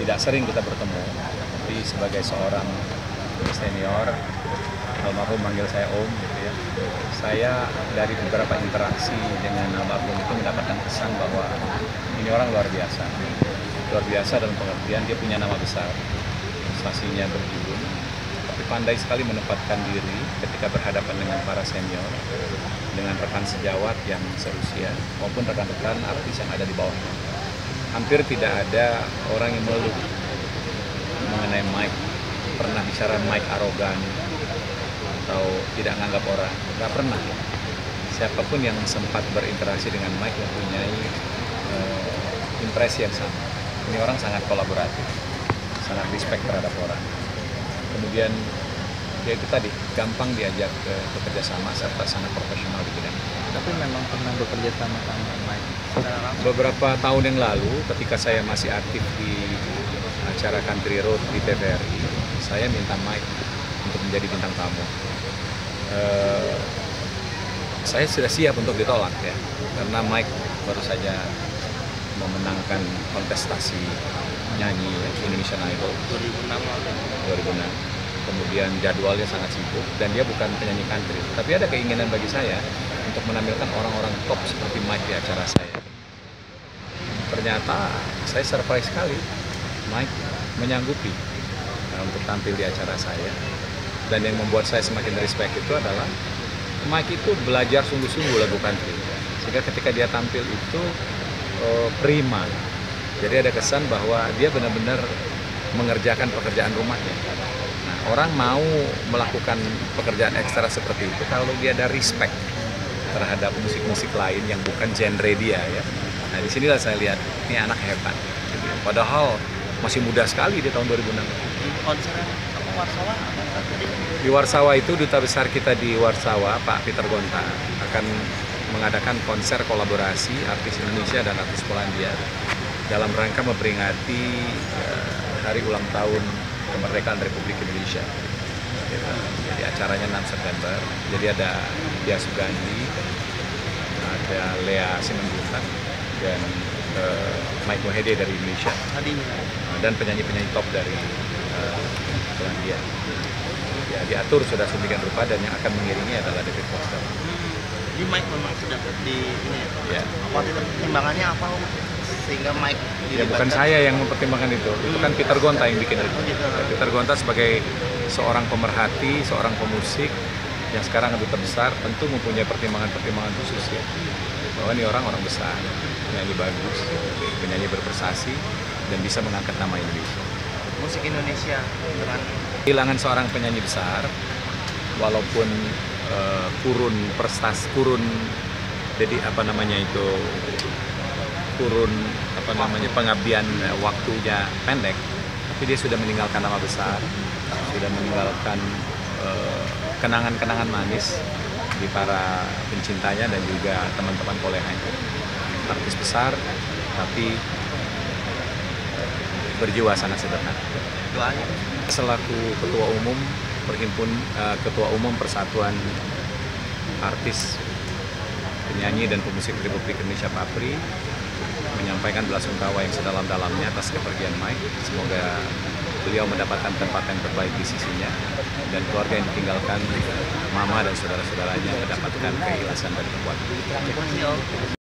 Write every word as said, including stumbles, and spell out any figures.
tidak sering kita bertemu, tapi sebagai seorang senior, almarhum manggil saya Om, gitu ya. Saya dari beberapa interaksi dengan almarhum itu mendapatkan kesan bahwa ini orang luar biasa, luar biasa dalam pengertian dia punya nama besar, prestasinya berjulun, tapi pandai sekali menempatkan diri ketika berhadapan dengan para senior, dengan rekan sejawat yang seusia maupun rekan-rekan artis yang ada di bawahnya. Hampir tidak ada orang yang mengeluh mengenai Mike, pernah bicara Mike arogan atau tidak menganggap orang, nggak pernah. Siapapun yang sempat berinteraksi dengan Mike mempunyai uh, impresi yang sama. Ini orang sangat kolaboratif, sangat respect terhadap orang. Kemudian ya itu tadi, gampang diajak ke bekerja sama serta sangat profesional di bidang. Tapi memang pernah bekerja sama sama Mike. Beberapa tahun yang lalu ketika saya masih aktif di acara Country Road di T V R I, saya minta Mike untuk menjadi bintang tamu. Uh, saya sudah siap untuk ditolak ya, karena Mike baru saja memenangkan kontestasi nyanyi ya, Indonesian Idol dua ribu enam. dua ribu enam. Kemudian jadwalnya sangat sibuk dan dia bukan penyanyi country, tapi ada keinginan bagi saya untuk menampilkan orang-orang top seperti Mike di acara saya. Ternyata saya surprise sekali, Mike menyanggupi nah, untuk tampil di acara saya. Dan yang membuat saya semakin respect itu adalah Mike itu belajar sungguh-sungguh lagu country, sehingga ketika dia tampil itu oh, prima. Jadi ada kesan bahwa dia benar-benar mengerjakan pekerjaan rumahnya. Nah, orang mau melakukan pekerjaan ekstra seperti itu kalau dia ada respect terhadap musik-musik lain yang bukan genre dia ya. Nah, disinilah saya lihat ini anak hebat. Padahal masih muda sekali di tahun dua ribu enam. Konsernya apa Warsawa? Di Warsawa itu duta besar kita di Warsawa, Pak Peter Gonta, akan mengadakan konser kolaborasi artis Indonesia dan artis Polandia dalam rangka memperingati uh, hari ulang tahun kemerdekaan Republik Indonesia. Jadi acaranya enam September. Jadi ada Dia Sugandi, ada Lea Simanjuntak, dan uh, Mike Mohede dari Indonesia, dan penyanyi-penyanyi top dari uh, Polandia. Ya, diatur sudah sedemikian rupa dan yang akan mengiringi adalah David Foster. Hmm. Jadi Mike memang sudah di ini ya. Ya. Waktu itu pertimbangannya apa sehingga Mike Ya bukan saya yang mempertimbangkan itu, hmm. itu kan Peter Gonta yang bikin itu. Oh, gitu. Peter Gonta sebagai seorang pemerhati, seorang pemusik yang sekarang duta besar tentu mempunyai pertimbangan-pertimbangan khusus ya. Bahwa ini orang orang besar, penyanyi bagus, penyanyi berprestasi dan bisa mengangkat nama Indonesia. Musik Indonesia dengan Kehilangan seorang penyanyi besar, walaupun uh, kurun prestasi, kurun, jadi apa namanya itu, kurun apa namanya pengabdian uh, waktunya pendek, tapi dia sudah meninggalkan nama besar, sudah meninggalkan uh, kenangan-kenangan manis di para pencintanya dan juga teman-teman koleganya. Artis besar, tapi berjiwa sangat sederhana. doanya. Selaku Ketua Umum Perhimpun uh, Ketua Umum Persatuan Artis Penyanyi dan Pemusik Republik Indonesia Papri menyampaikan belasungkawa yang sedalam-dalamnya atas kepergian Mike. Semoga beliau mendapatkan tempat yang terbaik di sisinya dan keluarga yang ditinggalkan, mama dan saudara-saudaranya mendapatkan keikhlasan dan kekuatan. Terima kasih Om.